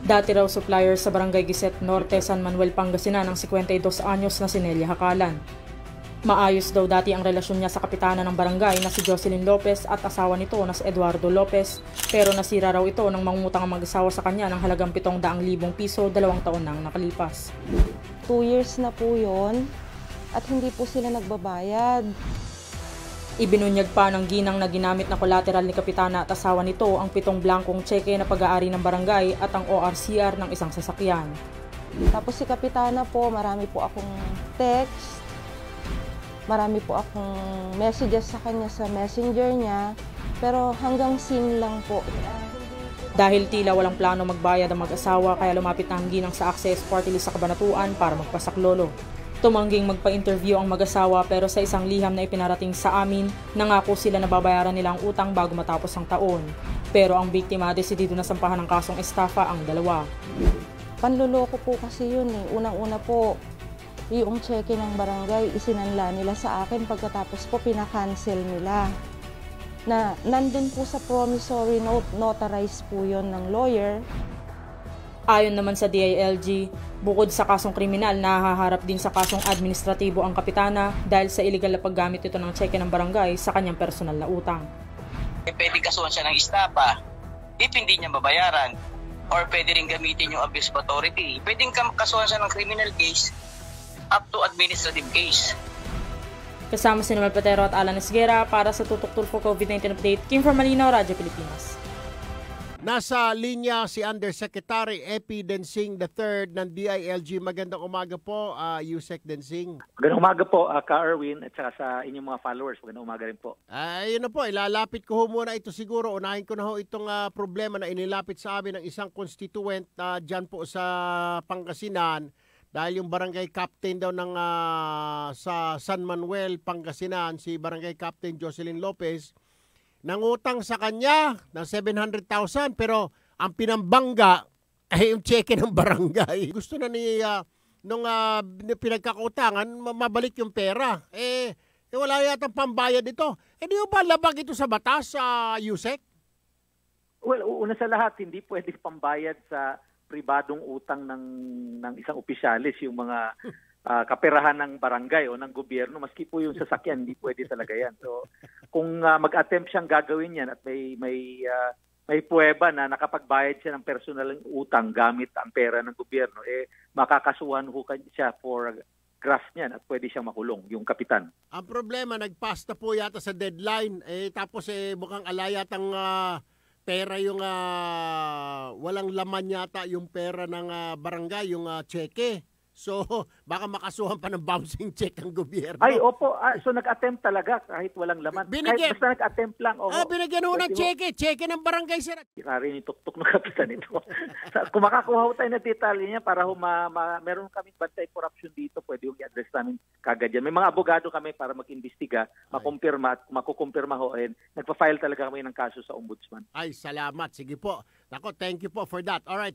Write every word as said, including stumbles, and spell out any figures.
Dati raw supplier sa Barangay Giset Norte, San Manuel, Pangasinan ang fifty-two anyos na si Nelia Hakalan. Maayos daw dati ang relasyon niya sa kapitana ng barangay na si Jocelyn Lopez at asawa nito na si Eduardo Lopez, pero nasira raw ito nang mangungutang ang mag-asawa sa kanya ng halagang pitong daang libong piso dalawang taon nang nakalipas. Two years na po yun at hindi po sila nagbabayad. Ibinunyag pa ng ginang na ginamit na collateral ni kapitana at asawa nito ang pitong blankong tseke na pag-aari ng barangay at ang O R C R ng isang sasakyan. Tapos si kapitana po, marami po akong text, marami po akong messages sa kanya sa messenger niya, pero hanggang scene lang po. Dahil tila walang plano magbayad ang mag-asawa, kaya lumapit na ang ginang sa Access Party List sa Cabanatuan para magpasaklolo. Tumangging magpa-interview ang mag-asawa, pero sa isang liham na ipinarating sa amin, nangako sila na babayaran nila ang utang bago matapos ang taon. Pero ang biktima desidido na sampahan ng kasong estafa ang dalawa. Panluloko po kasi yun eh. Unang-una po, yung cheque ng barangay, isinanla nila sa akin pagkatapos po pinakancel nila. Na nandun po sa promissory note, notarized po yun ng lawyer. Ayon naman sa D I L G, bukod sa kasong kriminal, nahaharap din sa kasong administratibo ang kapitana dahil sa illegal na paggamit ito ng cheque ng barangay sa kanyang personal na utang. E, pwede kasuhan siya ng estafa if hindi niya babayaran, or pwede rin gamitin yung abuse of authority. Pwedeng kasuhan siya ng criminal case up to administrative case. Kasama si Noel Patero at Alan Esguera para sa Tutok Tulfo COVID nineteen Update, Kim Formalino, Radyo Pilipinas. Nasa linya si Undersecretary Epi Densing the third ng D I L G. Magandang umaga po, uh, Yusek Densing. Magandang umaga po, uh, Ka Erwin, at saka sa inyong mga followers. Magandang umaga rin po. Uh, yun na po, ilalapit ko ho muna ito siguro. Unahin ko na ho itong uh, problema na inilapit sa amin ng isang constituent uh, dyan po sa Pangasinan. Dahil yung barangay captain daw ng uh, sa San Manuel, Pangasinan, si barangay captain Jocelyn Lopez, nangutang sa kanya ng seven hundred thousand, pero ang pinambangga ay yung cheque ng barangay. Gusto na ni uh, nung uh, pinagkakutangan mabalik yung pera. Eh, eh wala yata pambayad ito. Eh di ba labag ito sa batas, sa uh, Yusek? Well, una sa lahat, hindi pwede pambayad sa pribadong utang ng ng isang opisyalis yung mga uh, kaperahan ng barangay o ng gobyerno, maski po yung sasakyan, hindi pwede talaga yan. So, kung uh, mag-attempt siyang gagawin yan at may may uh, may puweba na nakapagbayad siya ng personal utang gamit ang pera ng gobyerno, eh makakasuhan ho siya for graft niyan at pwede siyang makulong, yung kapitan. Ang problema, nagpasta po yata sa deadline, eh tapos eh mukhang alayatang uh, pera yung uh, walang laman yata yung pera ng uh, barangay, yung uh, cheque. So, baka makasuhan pa ng bouncing check ang gobyerno. Ay, opo. Ah, so, nag-attempt talaga kahit walang laman. Binigyan, kahit basta nag-attempt lang. Oh, ah, binigyan ho ng cheque. Cheque ng barangay, sir. Irarin yung tuktok ng kapitan ito. Kung makakuha ho tayo ng detalye niya para ho ma, ma, meron kaming bantay corruption dito, pwede yung i-address namin kagad yan. May mga abogado kami para mag-imbestiga, makumpirma at makukumpirma ho. And nagpa-file talaga kami ng kaso sa ombudsman. Ay, salamat. Sige po. Nako, thank you po for that. All right.